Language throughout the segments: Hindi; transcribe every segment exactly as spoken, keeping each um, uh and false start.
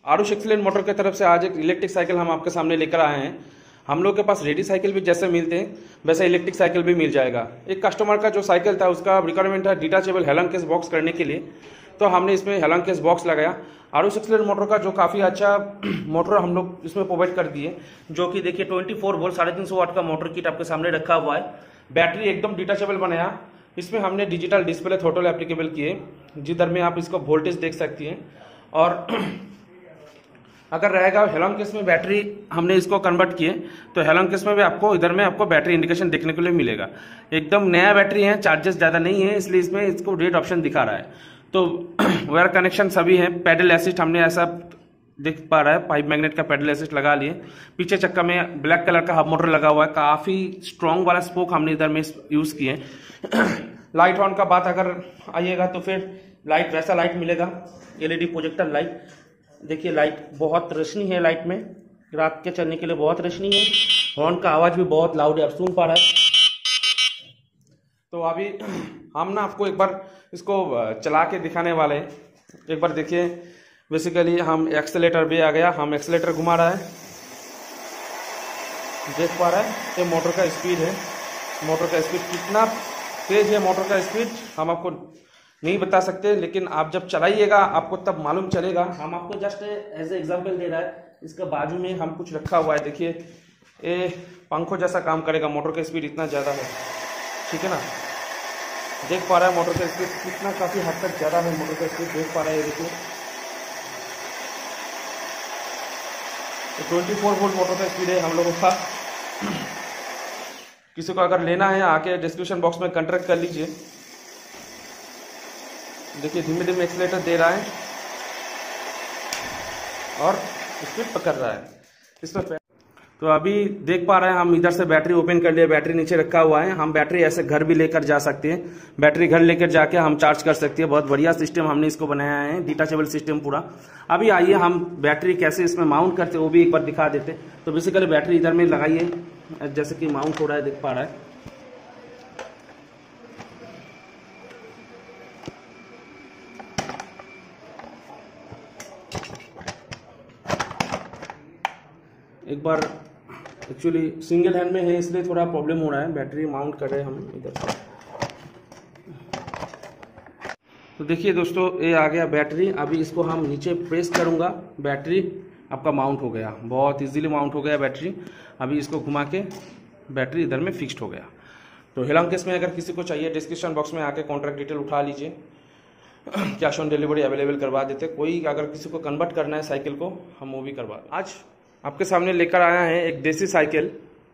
आरुष एक्सीलेंट मोटर की तरफ से आज एक इलेक्ट्रिक साइकिल हम आपके सामने लेकर आए हैं। हम लोग के पास रेडी साइकिल भी जैसे मिलते हैं वैसे इलेक्ट्रिक साइकिल भी मिल जाएगा। एक कस्टमर का जो साइकिल था उसका रिक्वायरमेंट था डिटाचेबल हेलंग केस बॉक्स करने के लिए, तो हमने इसमें हेलंग केस बॉक्स लगाया। आरुष एक्सीलेंट मोटर का जो काफ़ी अच्छा मोटर हम लोग इसमें प्रोवाइड कर दिए, जो कि देखिए ट्वेंटी फोर वोल्ट साढ़े तीन सौ वाट का मोटर किट आपके सामने रखा हुआ है। बैटरी एकदम डिटाचेबल बनाया। इसमें हमने डिजिटल डिस्प्ले थ्रोटल एप्लीकेबल किए, जिधर में आप इसको वोल्टेज देख सकती हैं। और अगर रहेगा हेलंग केस में बैटरी हमने इसको कन्वर्ट किए, तो हेलंग केस में भी आपको इधर में आपको बैटरी इंडिकेशन देखने के लिए मिलेगा। एकदम नया बैटरी है, चार्जेस ज़्यादा नहीं है, इसलिए इसमें इसको रेड ऑप्शन दिखा रहा है। तो वायर कनेक्शन सभी है। पैडल असिस्ट हमने ऐसा देख पा रहा है, पाइप मैग्नेट का पैडल असिस्ट लगा लिए। पीछे चक्का में ब्लैक कलर का हब मोटर लगा हुआ है, काफ़ी स्ट्रॉन्ग वाला स्पोक हमने इधर में यूज़ किए। लाइट ऑन का बात अगर आइएगा तो फिर लाइट वैसा लाइट मिलेगा, एलईडी प्रोजेक्टर लाइट। देखिए लाइट बहुत रोशनी है, लाइट में रात के चलने के लिए बहुत रोशनी है। हॉर्न का आवाज़ भी बहुत लाउड है, आप सुन पा रहे हैं। तो अभी हम ना आपको एक बार इसको चला के दिखाने वाले हैं। एक बार देखिए, बेसिकली हम एक्सेलेटर भी आ गया, हम एक्सेलेटर घुमा रहा है, देख पा रहा है। ये मोटर का स्पीड है, मोटर का स्पीड कितना तेज है, मोटर का स्पीड हम आपको नहीं बता सकते, लेकिन आप जब चलाइएगा आपको तब मालूम चलेगा। हम आपको जस्ट एज ए एग्जांपल दे रहा है। इसका बाजू में हम कुछ रखा हुआ है, देखिए ये पंखों जैसा काम करेगा, मोटर का स्पीड इतना ज़्यादा है, ठीक है ना। देख पा रहा है मोटर का स्पीड कितना, काफ़ी हद तक ज़्यादा है मोटर का स्पीड, देख पा रहा है। देखिए ट्वेंटी फोर वोल्ट मोटर का स्पीड है हम लोगों का। किसी को अगर लेना है आके डिस्क्रिप्शन बॉक्स में कॉन्टैक्ट कर लीजिए। देखिए धीमे धीमे एक्सीलेटर दे रहा है और स्पीड पकड़ रहा है इसमें। तो अभी देख पा रहे हैं हम इधर से बैटरी ओपन कर लिए, बैटरी नीचे रखा हुआ है। हम बैटरी ऐसे घर भी लेकर जा सकते हैं, बैटरी घर लेकर जाके हम चार्ज कर सकते हैं। बहुत बढ़िया सिस्टम हमने इसको बनाया है, डिटाचेबल सिस्टम पूरा। अभी आइए हम बैटरी कैसे इसमें माउंट करते हैं वो भी एक बार दिखा देते। तो बेसिकली बैटरी इधर में लगाइए, जैसे कि माउंट हो रहा है, देख पा रहा है। एक बार एक्चुअली सिंगल हैंड में है इसलिए थोड़ा प्रॉब्लम हो रहा है, बैटरी माउंट कर रहे हैं हम इधर से। तो देखिए दोस्तों, ये आ गया बैटरी। अभी इसको हम नीचे प्रेस करूंगा, बैटरी आपका माउंट हो गया, बहुत इजीली माउंट हो गया बैटरी। अभी इसको घुमा के बैटरी इधर में फिक्स्ड हो गया। तो हेलंग केस में अगर किसी को चाहिए, डिस्क्रिप्शन बॉक्स में आके कॉन्टैक्ट डिटेल उठा लीजिए, कैश ऑन डिलीवरी अवेलेबल करवा देते। कोई अगर किसी को कन्वर्ट करना है साइकिल को, हम वो भी करवा दें। आज आपके सामने लेकर आया है एक देसी साइकिल,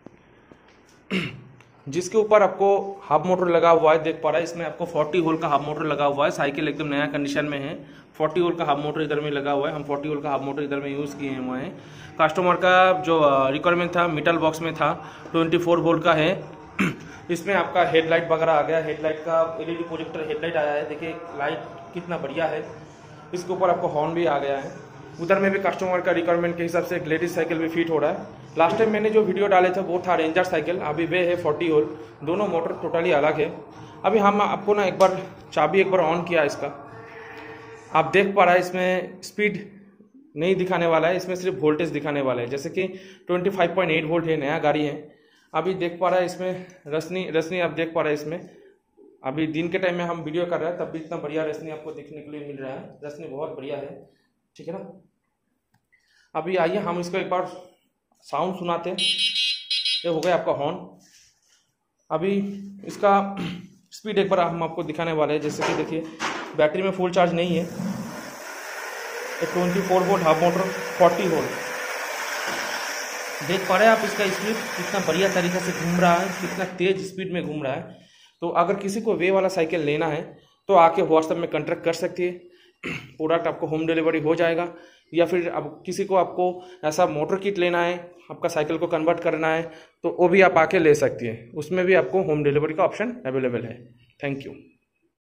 जिसके ऊपर आपको हब मोटर लगा हुआ है, देख पा रहा है। इसमें आपको फोर्टी वोल्ट का हब मोटर लगा हुआ है। साइकिल एकदम नया कंडीशन में है। फोर्टी वोल्ट का हब मोटर इधर में लगा हुआ है, हम फोर्टी वोल्ट का हब मोटर इधर में यूज़ किए हुए हैं। कस्टमर का जो रिक्वायरमेंट था मेटल बॉक्स में था, ट्वेंटी फोर वोल्ट का है। इसमें आपका हेडलाइट वगैरह आ गया, हेडलाइट का एलईडी प्रोजेक्टर हेडलाइट आया है, देखिए लाइट कितना बढ़िया है। इसके ऊपर आपको हॉर्न भी आ गया है। उधर में भी कस्टमर का रिक्वायरमेंट के हिसाब से एक लेडीज साइकिल भी फिट हो रहा है। लास्ट टाइम मैंने जो वीडियो डाले थे वो था रेंजर साइकिल, अभी वे है फोर्टी वोल्ट। दोनों मोटर टोटली अलग है। अभी हम आपको ना एक बार चाबी एक बार ऑन किया इसका, आप देख पा रहा है इसमें स्पीड नहीं दिखाने वाला है, इसमें सिर्फ वोल्टेज दिखाने वाला है। जैसे कि twenty five point eight volt है, नया गाड़ी है। अभी देख पा रहा है इसमें रोशनी रोशनी आप देख पा रहे हैं इसमें। अभी दिन के टाइम में हम वीडियो कर रहे हैं, तब भी इतना बढ़िया रोशनी आपको देखने के लिए मिल रहा है। रोशनी बहुत बढ़िया है, ठीक है ना। अभी आइए हम इसको एक बार साउंड सुनाते हैं। ये हो गया आपका हॉर्न। अभी इसका स्पीड एक बार हम आपको दिखाने वाले हैं। जैसे कि देखिए बैटरी में फुल चार्ज नहीं है, twenty four volt half motor forty volt, देख पा रहे हैं आप। इसका स्पीड कितना बढ़िया तरीके से घूम रहा है, कितना तेज स्पीड में घूम रहा है। तो अगर किसी को वे वाला साइकिल लेना है तो आके व्हाट्सएप में कॉन्टैक्ट कर सकती है, प्रोडक्ट आपको होम डिलीवरी हो जाएगा। या फिर अब किसी को आपको ऐसा मोटर किट लेना है, आपका साइकिल को कन्वर्ट करना है, तो वो भी आप आके ले सकती हैं। उसमें भी आपको होम डिलीवरी का ऑप्शन अवेलेबल है। Thank you.